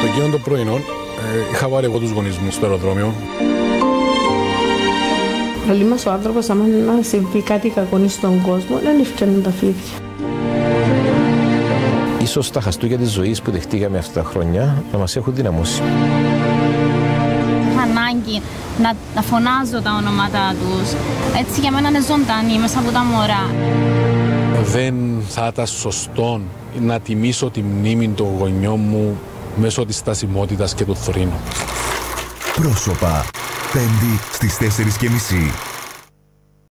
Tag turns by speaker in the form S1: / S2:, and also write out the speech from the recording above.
S1: εκείνο το πρωινό είχα πάρει εγώ τους γονείς μου στο αεροδρόμιο.
S2: Λέει μας ο άνθρωπος, άμα να συμβεί κάτι κακό στον κόσμο, δεν ευκαιρνούν τα φίδια.
S3: Ίσως τα χαστούκια της ζωής που δεχτήκαμε αυτά τα χρόνια να μας έχουν δυναμώσει.
S4: Είχα ανάγκη να φωνάζω τα ονόματα τους. Έτσι για μένα είναι ζωντανή μέσα από τα μωρά.
S1: Δεν θα ήταν σωστό να τιμήσω τη μνήμη των γονιών μου μέσω της στασιμότητας και του θρήνου.
S5: Πρόσωπα. Πέμπτη στις 4:30.